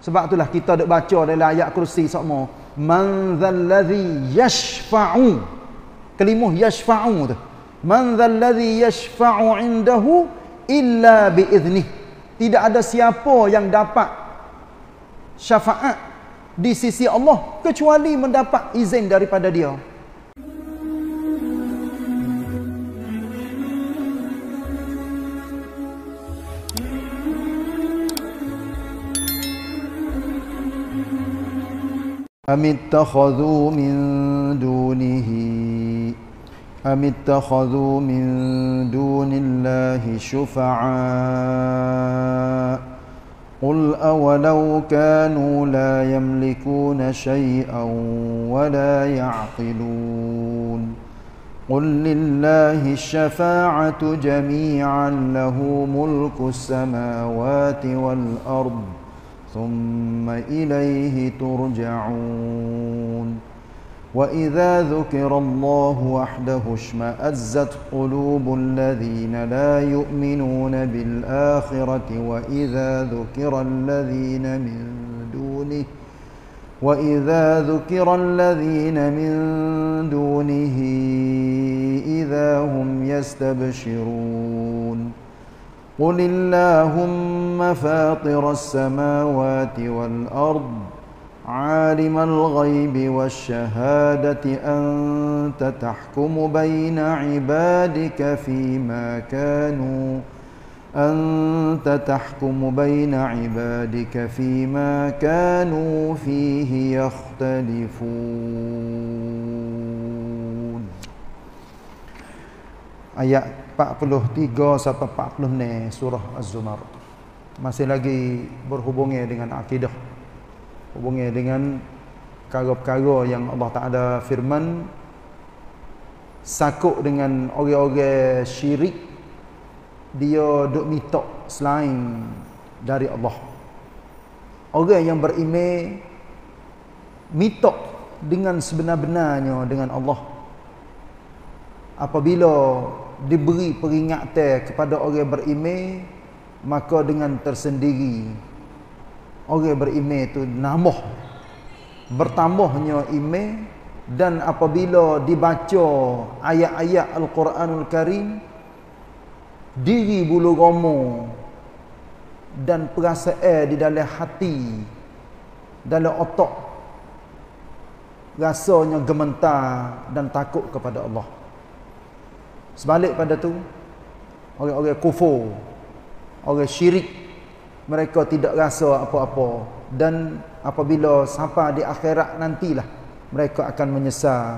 Sebab itulah kita duk baca dalam ayat kursi sokmo, man dzalladzi yashfa'u. Kalimah yashfa'u tu. Man dzalladzi yashfa'u 'indahu illa biiznih. Tidak ada siapa yang dapat syafaat di sisi Allah kecuali mendapat izin daripada dia. أم اتخذوا من دون الله شفعاء قل أولو كانوا لا يملكون شيئا ولا يعقلون قل لله الشفاعة جميعا له ملك السماوات والأرض ثم إليه ترجعون وإذا ذكر الله وحده اشمأزت قلوب الذين لا يؤمنون بالآخرة وإذا ذكر الذين من دونه إذا هم يستبشرون قل اللهم فاطر السماوات والأرض عالم الغيب والشهادة أنت تحكم بين عبادك فيما كانوا فيه يختلفون. Ayat 43 sampai 46 surah Az-Zumar. Masih lagi berhubungi dengan akidah, hubungi dengan perkara-perkara yang Allah Ta'ala firman sakut dengan orang-orang syirik, dia duk minta selain dari Allah. Orang yang beriman minta dengan sebenar-benarnya dengan Allah. Apabila diberi peringatan kepada orang beriman, maka dengan tersendiri orang beriman itu bertambahnya iman. Dan apabila dibaca ayat-ayat Al-Quranul Karim, diri bulu roma dan perasaan di dalam hati, dalam otak, rasanya gemetar dan takut kepada Allah. Sebalik pada tu, orang-orang kufur, orang syirik, mereka tidak rasa apa-apa. Dan apabila sampai di akhirat nantilah mereka akan menyesal.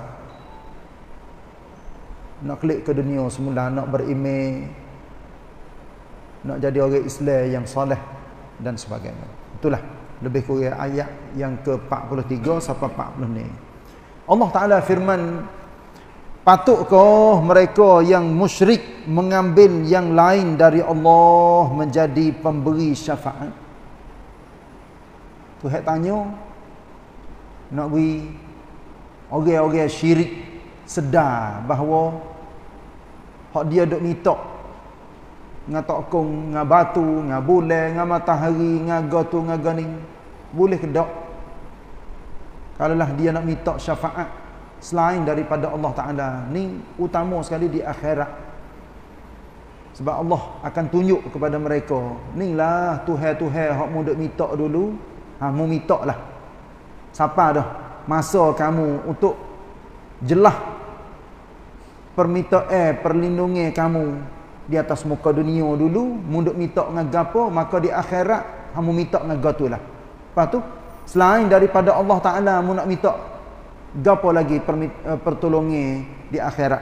Nak klik ke dunia semula, nak beriman, nak jadi orang Islam yang soleh dan sebagainya. Itulah lebih kurang ayat yang ke-43 sampai 40 ni. Allah Ta'ala firman, patutkah mereka yang musyrik mengambil yang lain dari Allah menjadi pemberi syafaat? Tuhan tanya, nak beri orang-orang syirik sedar bahawa hak dia duk minta dengan tokong, dengan batu, dengan bulan, dengan matahari, dengan gatu, dengan ganing, boleh ke tak? Kalaulah dia nak minta syafaat selain daripada Allah Ta'ala, ni utama sekali di akhirat. Sebab Allah akan tunjuk kepada mereka, ni lah Tuhan-Tuhan hak mu duk minta dulu, mu minta lah. Siapa dah masa kamu untuk jelah permintaan perlindungan kamu di atas muka dunia dulu, mu duk minta dengan gapo, maka di akhirat kamu minta dengan gapo lah. Lepas tu selain daripada Allah Ta'ala, mu nak minta gapo lagi pertolongan di akhirat?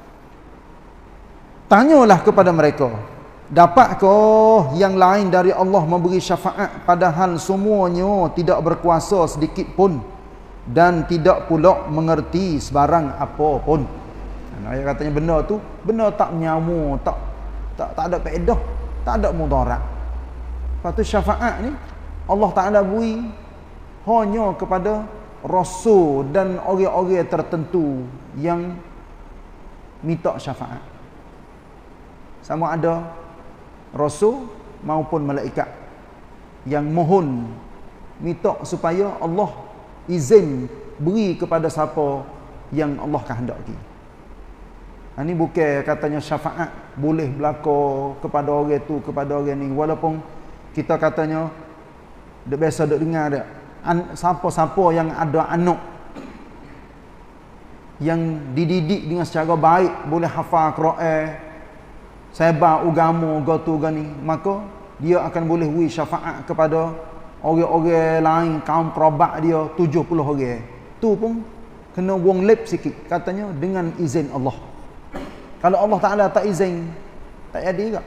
Tanyalah kepada mereka, dapatkah yang lain dari Allah memberi syafaat padahal semuanya tidak berkuasa sedikit pun dan tidak pula mengerti sebarang apa pun. Ayat katanya benda tu benda tak menyamu, tak ada faedah, tak ada mudarat. Lepas tu syafaat ni Allah Ta'ala beri hanya kepada rasul dan orang-orang tertentu yang minta syafaat. Sama ada rasul maupun malaikat yang mohon minta supaya Allah izin beri kepada siapa yang Allah kehendaki. Ini bukan katanya syafaat boleh berlaku kepada orang tu, kepada orang ni. Walaupun kita katanya biasa duk dengar dia, siapa-siapa yang ada anak yang dididik dengan secara baik, boleh hafal Quran, sebar agama gotu gani, maka dia akan boleh beri syafaat kepada orang-orang lain, kaum kerabat dia 70 orang. Tu pun kena buang lep sikit, katanya dengan izin Allah. Kalau Allah Ta'ala tak izin, tak jadi juga.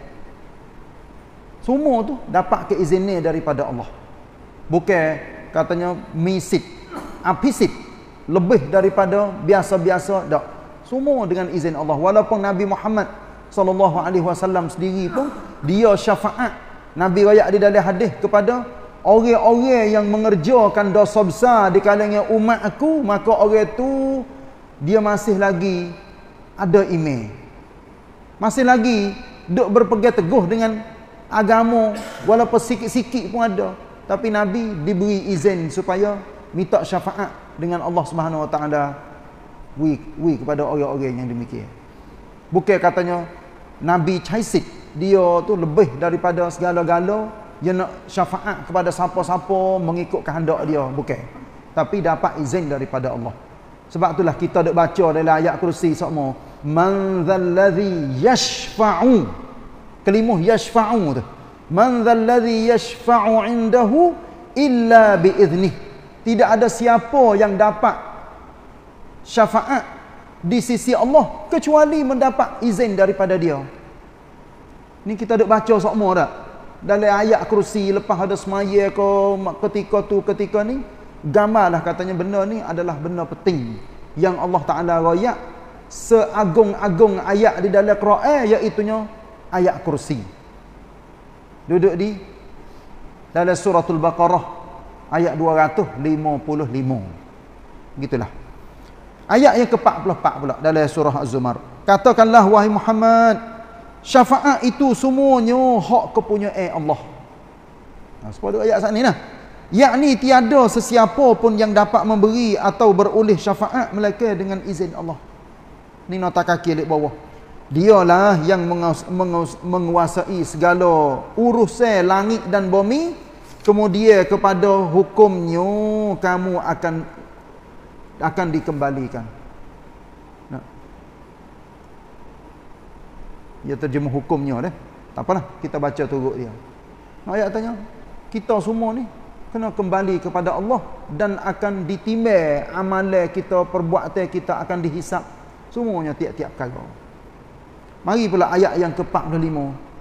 Semua tu dapat keizinan daripada Allah. Bukan katanya misit, apisit, lebih daripada biasa-biasa, tak. Semua dengan izin Allah. Walaupun Nabi Muhammad SAW sendiri pun, dia syafaat. Nabi rakyat di dalam hadis kepada orang-orang yang mengerjakan dosa besar di kalangan umat aku, maka orang tu dia masih lagi ada iman. Masih lagi duk berpegang teguh dengan agama, walaupun sikit-sikit pun ada. Tapi Nabi diberi izin supaya minta syafaat dengan Allah Subhanahu Wa Taala kepada orang-orang yang demikian. Bukan katanya Nabi Caisid, dia tu lebih daripada segala-gala, dia nak syafaat kepada siapa-siapa mengikut kehendak dia, bukan. Tapi dapat izin daripada Allah. Sebab itulah kita duk baca dalam ayat kursi semua, man dzalladzi yashfa'u. Kalimah yashfa'u tu, man dzalladzi yashfa'u indahu illa biiznih. Tidak ada siapa yang dapat syafaat di sisi Allah kecuali mendapat izin daripada dia. Ni kita duk baca semua dah dalam ayat kursi, lepas ada semaya ke ketika tu ketika ni, gambarlah katanya benda ni adalah benda penting yang Allah Ta'ala rakyat seagung-agung ayat di dalam Quran, iaitunya ayat kursi. Duduk di dalam suratul Baqarah ayat 255. Gitulah. Ayat yang ke-44 pula dalam surah Az-Zumar. Katakanlah wahai Muhammad, syafaat itu semuanya hak kepunyaan Allah. Sebab ayat saat ni lah. Yakni tiada sesiapa pun yang dapat memberi atau beroleh syafaat melainkan dengan izin Allah. Ni nota kaki di bawah. Dialah yang menguasai segala urusan langit dan bumi. Kemudian kepada hukumnya kamu akan dikembalikan. Nah. Dia terjemah hukumnya dah. Tak apalah, kita baca turut dia. Ayat tanya, kita semua ni kena kembali kepada Allah dan akan ditimbang amalan kita, perbuatan kita akan dihisap semuanya tiap-tiap perkara. Mari pula ayat yang ke-45.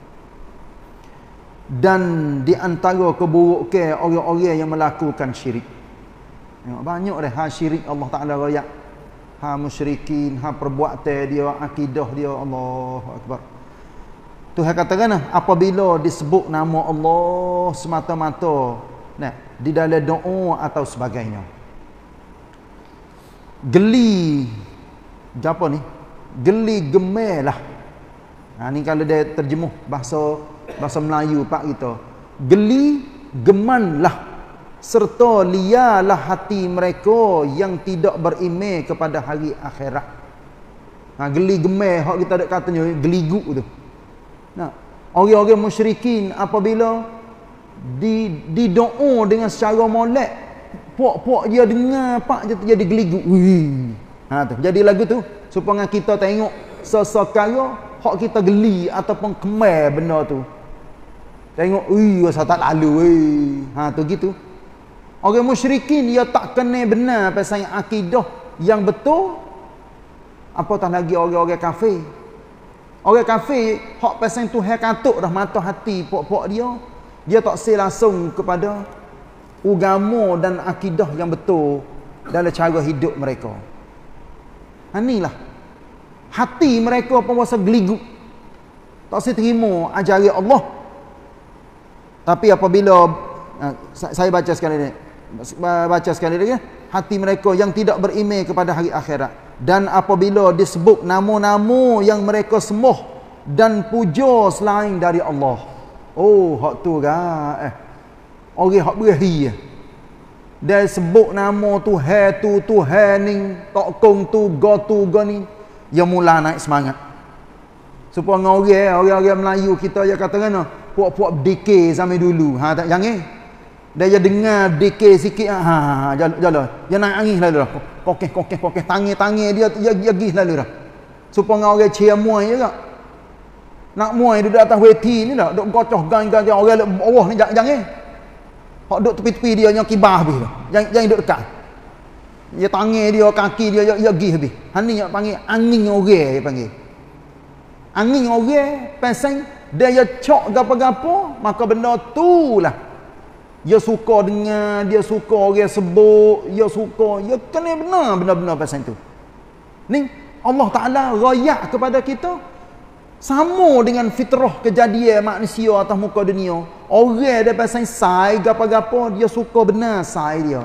Dan di antara keburukan orang-orang yang melakukan syirik. Banyak dah syirik Allah Taala royak. Musyrikin, perbuatan dia, akidah dia, Allahu Akbar. Tuhan katakan apabila disebut nama Allah semata-mata di dalam doa atau sebagainya, geli apa ni? Geli gemelah. Ni kalau dia terjemuh bahasa Melayu pak kita. Geli gemanlah serta liarlah hati mereka yang tidak beriman kepada hari akhirat. Geli gemel hak kita ada katanya geligu tu. Orang-orang musyrikin apabila di doa dengan secara molek, puak-puak dia dengar pak je jadi geligu. Tu jadi lagu tu supaya kita tengok sesekala hak kita geli ataupun kemar benda tu. Tengok rasa tak lalu tu gitu. Orang musyrikin dia tak kenal benar pasal akidah yang betul, apatah lagi orang-orang kafir. Orang kafir hak pasal Tuhan katuk dah mata hati puak-puak dia tak say langsung kepada agama dan akidah yang betul dalam cara hidup mereka. Inilah hati mereka pun rasa geligu, tak say terima ajaran Allah. Tapi apabila saya baca sekali lagi, hati mereka yang tidak beriman kepada hari akhirat, dan apabila disebut nama-nama yang mereka sembah dan puja selain dari Allah. Hak tu orang hak berahi. Dia sebut nama Tuhan ni, tok kong tu, go ni, dia mula naik semangat. Supaya orang Melayu kita dia kata kan, puak-puak berdikir zaman dulu. Tak jangan. Dia dengar dikir sikit, jalan. Dia naik angin lalu dah. Kokeh, tangi dia pergi lalu dah. Supaya orang cia muai juga. Nak muai duduk atas weti ni dah, duk gocoh gang orang bawah ni jangan. Hak duk tepi-tepi dia yang kibah habis dah. Jangan duduk dekat. Dia tangan dia, kaki dia pergi habis. Hani yang panggil angin orang dia panggil. Angin orang pasang dia cok gapo-gapo, maka benda tu lah. Dia suka dengar, dia suka orang sebut, dia kena benar pasang tu. Ni Allah Ta'ala royak kepada kita sama dengan fitrah kejadian manusia atas muka dunia. Orang dia pasang sai gapo-gapo, dia suka benar sai dia.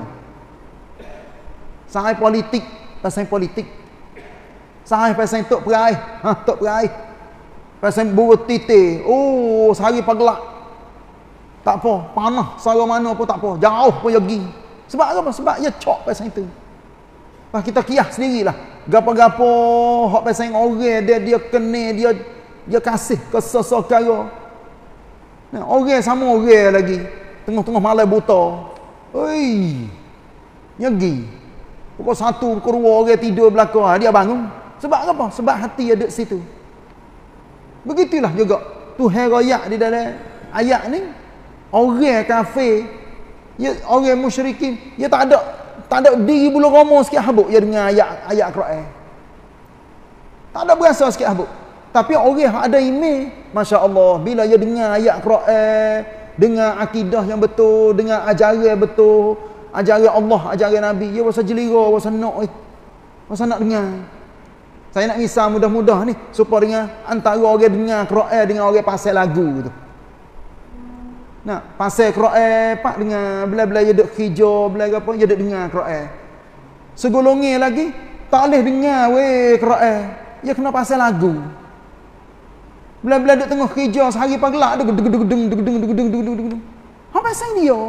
Sai politik, pasang politik. Sai pasang tok perai, tok perai. Pasang buruk titik, sehari pagelak. Tak apa, panah sara mana pun tak apa, jauh pun pergi. Sebab apa? Sebab dia cok pasang itu. Pas kita kias sendirilah. Gapo-gapo hak pasang orang dia kena dia kasih ke sesekara. Nah, orang sama orang lagi tengah-tengah malam buta. Oi. Nyegi. Pukul 1, pukul 2 orang tidur belakang, dia bangun. Sebab apa? Sebab hati ada situ. Begitulah juga Tuhan royak di dalam ayat ni. Orang kafir, orang musyrikin, dia tak ada diri bulu roma sikit habuk dia dengar ayat Quran. Tak ada berasa sikit habuk. Tapi orang yang ada iman, masya-Allah, bila dia dengar ayat Quran, dengar akidah yang betul, dengar ajaran betul, ajaran Allah, ajaran Nabi, dia rasa jelira, rasa nak dengar. Saya nak misal mudah-mudah ni supaya dengan antara orang dengar Quran dengan orang pasal lagu tu. Nah, pasal Quran pak dengan bila-bila dia duk hijau, bila apa dia duk dengar Quran. Segolongan lagi tak boleh dengar Quran. Dia kena pasal lagu. Bila-bila duk tengah hijau sehari pagelak duk deg. Apa pasal dia?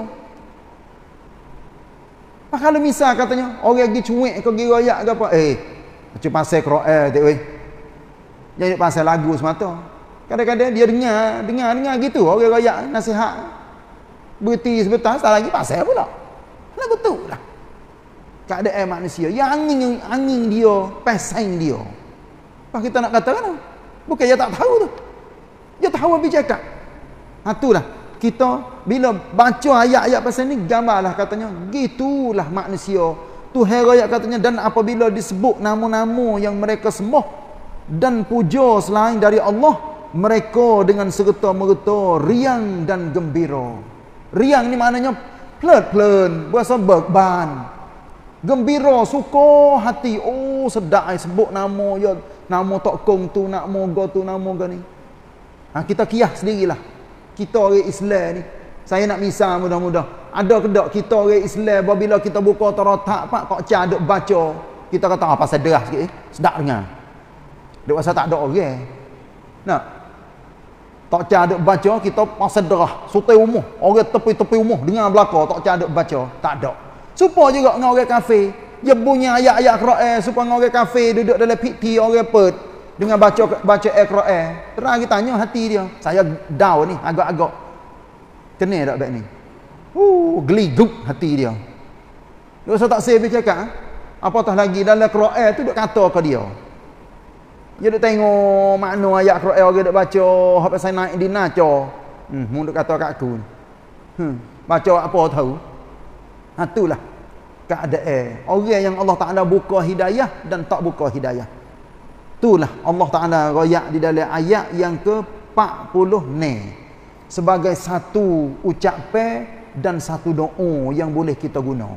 Pak kalau misal katanya orang pergi cuik ke pergi royak ke apa, macam pasal Quran tak weh. Jadi pasal lagu semata. Kadang-kadang dia dengar gitu orang royak nasihat. Berhenti sebentar tak lagi pasal pula. Lagu tu lah. Keadaan manusia, yang angin dia, pasang dia. Apa kita nak kata kan? Bukan dia tak tahu tu. Dia tahu apa cakap. Itulah kita bila baca ayat-ayat pasal ni gambarlah katanya gitulah manusia. Tuhan royak katanya dan apabila disebut nama-nama yang mereka sembah dan puja selain dari Allah, mereka dengan serta-merta riang dan gembira. Riang ni maknanya pelan-pelan, berasa beban. Gembira, suka hati. Sedap sebut nama ya, nama tok kong tu, nama go tu, nama go ni. Kita kias sendirilah. Kita orang Islam ni, saya nak misal mudah-mudah. Ada ke tak kita orang Islam bila kita buka teratak pak tok ca duk baca, kita kata apa sedar sikit sedap dengar. Duk rasa tak ada orang. Nah. Tok ca duk baca kita pasal derah, sutai umuh, orang tepi-tepi umuh dengar belaka tok ca duk baca, tak ada. Supaya juga dengan orang kafir, dia bunyi ayat-ayat Quran supaya dengan orang kafir duduk dalam piti orang pet dengan baca Quran. Terang kita tanya hati dia. Saya down ni agak-agak. Kena tak baik ni? Geliguk hati dia. Dia rasa tak save cakap. Apatah lagi dalam Quran tu duk kata ke dia. Dia duk tengok makna ayat Quran orang duk baca, hak pasal naik di naca. Mu duk kata kat aku. Baca apa tahu? Itulah keadaan orang yang Allah Taala buka hidayah dan tak buka hidayah. Itulah Allah Taala royak di dalam ayat yang ke-40 ni sebagai satu ucapan dan satu doa yang boleh kita guna.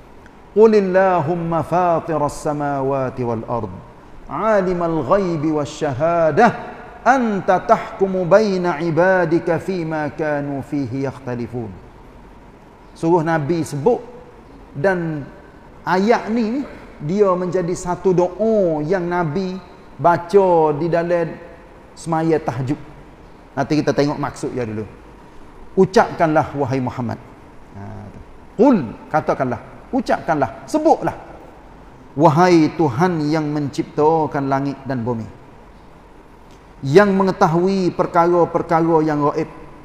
Qulillahumma fatiras samawati wal ard, alimal ghaibi wasyahadah, anta tahkumu baina ibadika fima kanu fihi yakhtalifun. Suruh Nabi sebut, dan ayat ni dia menjadi satu doa yang Nabi baca di dalam semaya tahajud. Nanti kita tengok maksudnya dulu. Ucapkanlah wahai Muhammad. Qul, katakanlah, ucapkanlah, sebutlah. Wahai Tuhan yang menciptakan langit dan bumi, yang mengetahui perkara-perkara yang gaib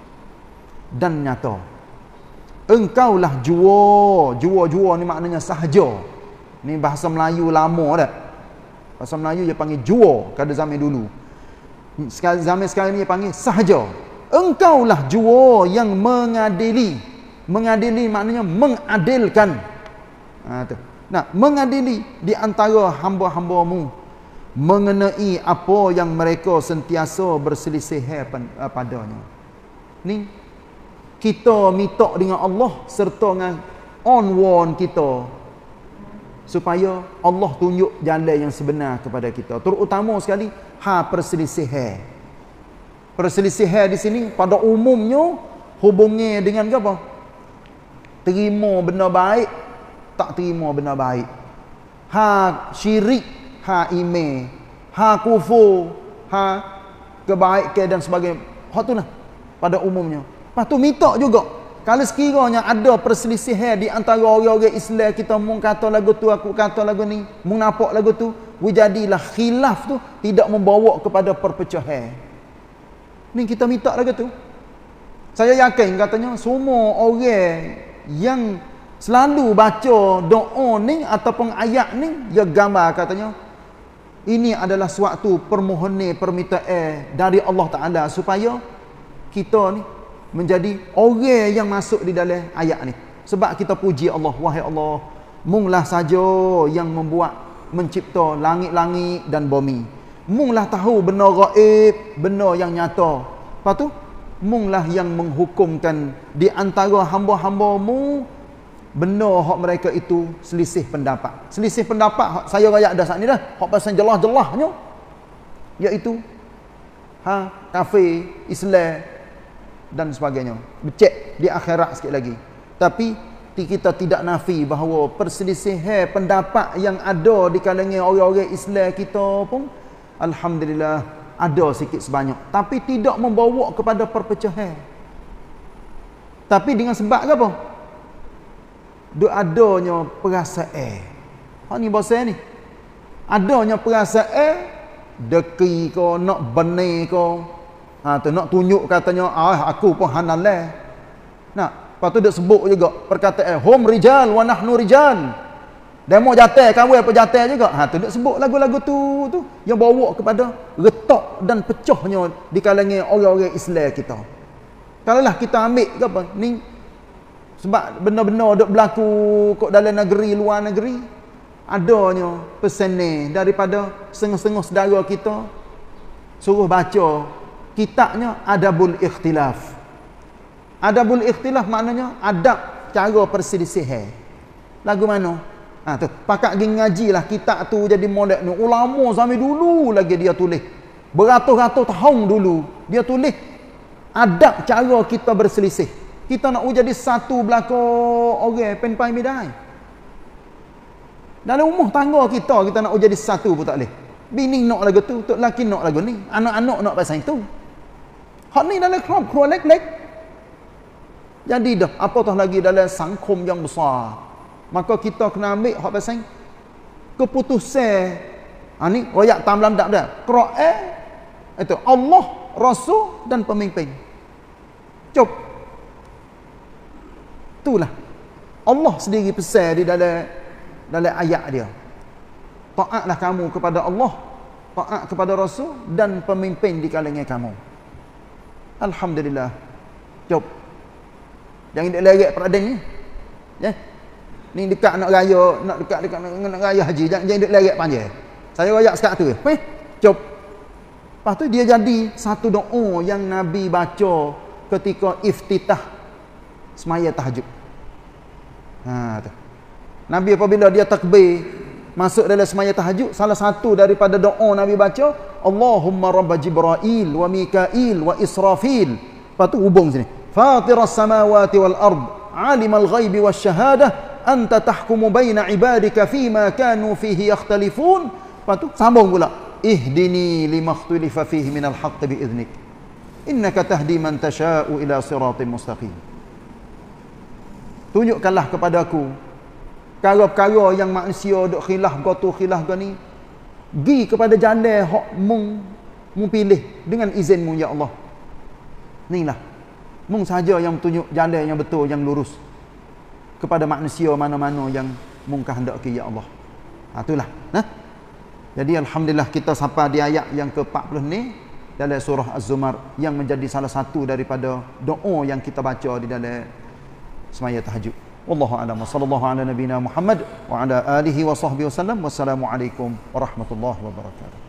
dan nyata. Engkaulah jua ni maknanya sahaja. Ni bahasa Melayu lama dah. Bahasa Melayu dia panggil jua pada zaman dulu. Zaman sekarang ni dia panggil sahaja. Engkaulah jua yang mengadili. Mengadili maknanya mengadilkan. Mengadili di antara hamba-hambamu mengenai apa yang mereka sentiasa berselisih padanya. Ni kita minta dengan Allah serta dengan on kita supaya Allah tunjuk jalan yang sebenar kepada kita. Terutama sekali perselisihan. Perselisihan di sini pada umumnya hubungnya dengan apa? Terima benda baik, tak terima benda baik. Syirik, iman, kufur, kebaikan dan sebagainya. Tu lah pada umumnya. Lepas tu minta juga, kalau sekiranya ada perselisihan di antara orang-orang Islam, kita mung kata lagu tu, aku kata lagu ni, mung nampak lagu tu, jadilah khilaf tu tidak membawa kepada perpecahan. Ni kita minta lagu tu. Saya yakin katanya semua orang yang selalu baca doa ni ataupun ayat ni, dia gambar katanya ini adalah suatu permohonan, permintaan dari Allah Ta'ala supaya kita ni menjadi orang yang masuk di dalam ayat ni. Sebab kita puji Allah, wahai Allah, munglah saja yang mencipta langit-langit dan bumi. Munglah tahu benar gaib, benar yang nyata. Lepas tu, munglah yang menghukumkan di antara hamba-hambamu benar hak mereka itu selisih pendapat. Selisih pendapat saya rakyat dah saat ni dah. Hak pasal jelas-jelasnya iaitu kafir, Islam dan sebagainya. Becek di akhirat sikit lagi. Tapi kita tidak nafi bahawa perselisihan pendapat yang ada di kalangan orang-orang Islam kita pun alhamdulillah ada sikit sebanyak, tapi tidak membawa kepada perpecahan. Tapi dengan sebab apa? Adanya perasaan. Ni bahasa ni. Adanya perasaan deki ko, nak benar ko, tu nak tunjuk katanya aku pun hanalah. Lepas tu dia sebut juga perkataan hum rijal wa nahnu rijal. Demo jatah kawin apa jatah juga. Tu dia sebut lagu-lagu tu yang bawa kepada retak dan pecahnya di kalangan orang-orang Islam kita. Kalaulah kita ambil ke apa ni, sebab benda-benda duk berlaku kat dalam negeri, luar negeri, adanya pesanan daripada setengah-setengah saudara kita suruh baca kitabnya Adabul Ikhtilaf. Adabul Ikhtilaf maknanya adab cara perselisihan. Lagu mana? Tu pakak pergi ngajilah kitab tu jadi molek ni. Ulama zaman dulu lagi dia tulis. Beratus-ratus tahun dulu dia tulis adab cara kita berselisih. Kita nak jadi satu belaka orang pen-pai midai. Dalam rumah tangga kita nak jadi satu pun tak boleh. Bini nak lagu tu, tok laki nak lagu ni, anak-anak nak pasal itu. Hak ni dalam keluarga lek-lek. Jadi dah, apatah lagi dalam sangkum yang besar. Maka kita kena ambil hak pasal keputusan. Ni royak tamlam dak dah. Quran itu Allah, Rasul dan pemimpin. Cuk. Itulah. Allah sendiri pesan di dalam ayat dia. Taatlah kamu kepada Allah, taat kepada Rasul dan pemimpin di kalangan kamu. Alhamdulillah. Jom. Jangan dia lerek peradan ni. Ya. Ni dekat nak raya, nak raya haji, jangan dia lerek panjang. Saya royak sekat tu. Jom. Lepas tu dia jadi satu doa yang Nabi baca ketika iftitah semaya tahajud. Tu. Nabi apabila dia takbir masuk dalam semaya tahajud, salah satu daripada doa Nabi baca, Allahumma rabb Jibril wa Mikail wa Israfil. Lepas tu hubung sini. Fatiras samawati wal ard, alimal ghaibi was syahadah, anta tahkumu baina ibadika fima kanu fihi yakhtalifun. Lepas tu sambung pula. Ihdini lima ikhtalafa fihi minal haqq biiznik. Innaka tahdi man tasha'u ila siratin mustaqim. tunjukkanlah kepada aku perkara-perkara yang manusia duk khilaf gotu khilaf gani, gi kepada jalan hak mung pilih dengan izinmu ya Allah. Inilah mung saja yang tunjuk jalan yang betul, yang lurus kepada manusia mana-mana yang mung kehendaki ya Allah. Itulah. Jadi alhamdulillah kita sampai di ayat yang ke-40 ni dalam surah Az-Zumar, yang menjadi salah satu daripada doa yang kita baca di dalam semaya tahajud. Wallahu a'lam. Sallallahu ala nabiyina Muhammad wa ala alihi wa sahbihi wasallam. Wassalamualaikum warahmatullahi wabarakatuh.